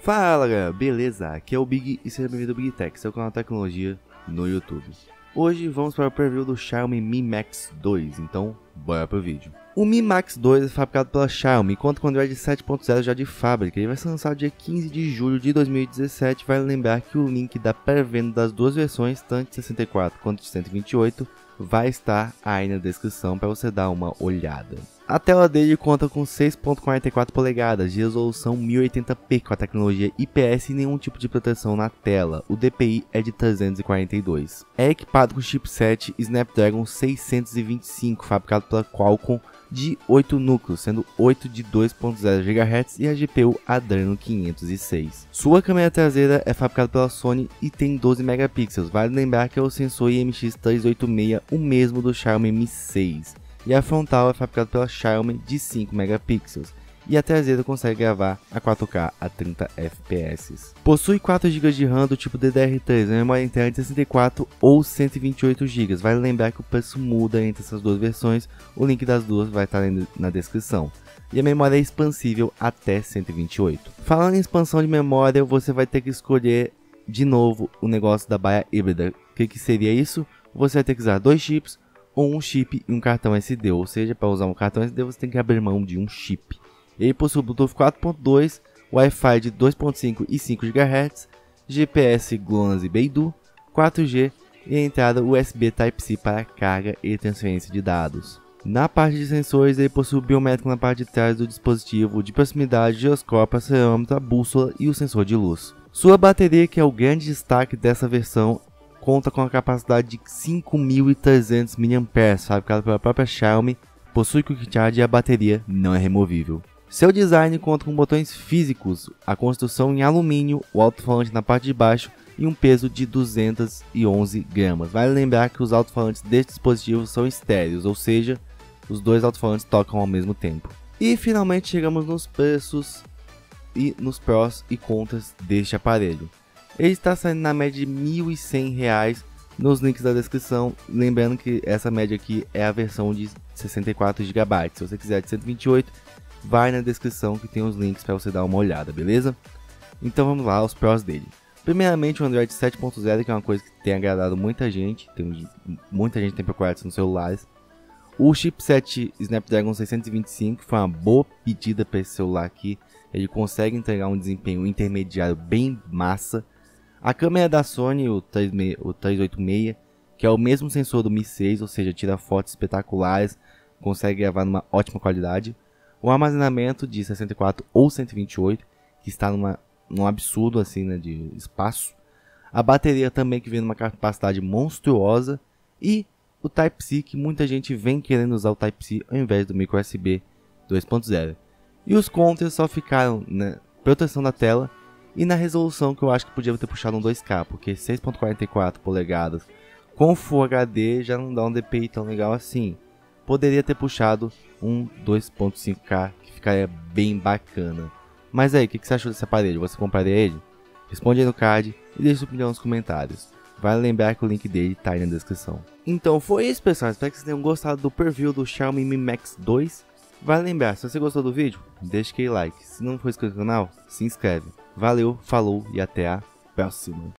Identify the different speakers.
Speaker 1: Fala galera, beleza? Aqui é o Big e seja bem-vindo ao Big Tech, seu canal de tecnologia no YouTube. Hoje vamos para o preview do Xiaomi Mi Max 2, então bora pro vídeo. O Mi Max 2 é fabricado pela Xiaomi e conta com Android 7.0 já de fábrica. Ele vai ser lançado dia 15 de julho de 2017. Vale lembrar que o link da pré-venda das duas versões, tanto de 64 quanto de 128, vai estar aí na descrição para você dar uma olhada. A tela dele conta com 6.44 polegadas de resolução 1080p com a tecnologia IPS e nenhum tipo de proteção na tela. O DPI é de 342. É equipado com chipset Snapdragon 625 fabricado pela Qualcomm de 8 núcleos, sendo 8 de 2.0 GHz e a GPU Adreno 506. Sua câmera traseira é fabricada pela Sony e tem 12 megapixels. Vale lembrar que é o sensor IMX386, o mesmo do Xiaomi Mi 6. E a frontal é fabricada pela Xiaomi de 5 megapixels. E a traseira consegue gravar a 4K a 30 fps. Possui 4 GB de RAM do tipo DDR3, uma memória interna de 64 ou 128 GB. Vale lembrar que o preço muda entre essas duas versões, o link das duas vai estar na descrição. E a memória é expansível até 128. Falando em expansão de memória, você vai ter que escolher de novo o negócio da baia híbrida. O que seria isso? Você vai ter que usar 2 chips, ou um chip e um cartão SD, ou seja, para usar um cartão SD você tem que abrir mão de um chip. Ele possui Bluetooth 4.2, Wi-Fi de 2.5 e 5 GHz, GPS GLONASS e Beidou, 4G e entrada USB Type-C para carga e transferência de dados. Na parte de sensores, ele possui o biométrico na parte de trás do dispositivo, de proximidade, giroscópio, acelerômetro, a bússola e o sensor de luz. Sua bateria, que é o grande destaque dessa versão, conta com a capacidade de 5.300 mAh, fabricada pela própria Xiaomi, possui Quick Charge e a bateria não é removível. Seu design conta com botões físicos, a construção em alumínio, o alto-falante na parte de baixo e um peso de 211 gramas. Vale lembrar que os alto-falantes deste dispositivo são estéreos, ou seja, os dois alto-falantes tocam ao mesmo tempo. E finalmente chegamos nos preços e nos prós e contras deste aparelho. Ele está saindo na média de R$ 1.100 nos links da descrição. Lembrando que essa média aqui é a versão de 64 GB. Se você quiser de 128, vai na descrição que tem os links para você dar uma olhada, beleza? Então vamos lá, os prós dele. Primeiramente o Android 7.0, que é uma coisa que tem agradado muita gente. Muita gente tem procurado isso nos celulares. O chipset Snapdragon 625 foi uma boa pedida para esse celular aqui. Ele consegue entregar um desempenho intermediário bem massa. A câmera da Sony, o 386, que é o mesmo sensor do Mi 6, ou seja, tira fotos espetaculares, consegue gravar numa ótima qualidade. O armazenamento de 64 ou 128, que está num absurdo assim, né, de espaço. A bateria também, que vem numa capacidade monstruosa. E o Type-C, que muita gente vem querendo usar o Type-C ao invés do micro USB 2.0. E os contras só ficaram na proteção da tela e na resolução, que eu acho que podia ter puxado um 2K, porque 6.44 polegadas com Full HD já não dá um DPI tão legal assim. Poderia ter puxado um 2.5K, que ficaria bem bacana. Mas aí, o que você achou desse aparelho? Você compraria ele? Responde aí no card e deixe sua opinião nos comentários. Vale lembrar que o link dele tá aí na descrição. Então foi isso, pessoal. Espero que vocês tenham gostado do preview do Xiaomi Mi Max 2. Vale lembrar, se você gostou do vídeo, deixa aquele like. Se não for inscrito no canal, se inscreve. Valeu, falou e até a próxima.